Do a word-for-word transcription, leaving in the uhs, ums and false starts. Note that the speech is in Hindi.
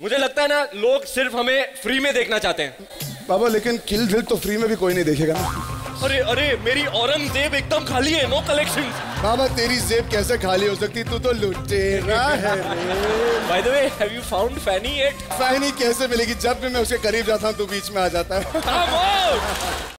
मुझे लगता है ना लोग सिर्फ हमें फ्री में देखना चाहते हैं। बाबा लेकिन किल दिल तो फ्री में भी कोई नहीं देखेगा ना। अरे अरे मेरी औरंगजेब एकदम खाली है, नो कलेक्शन। बाबा तेरी जेब कैसे खाली हो सकती, तू तो लुटेरा है। By the way, have you found Fanny yet? Fanny कैसे मिलेगी, जब भी मैं उसके करीब जाता हूँ तू बीच में आ जाता है।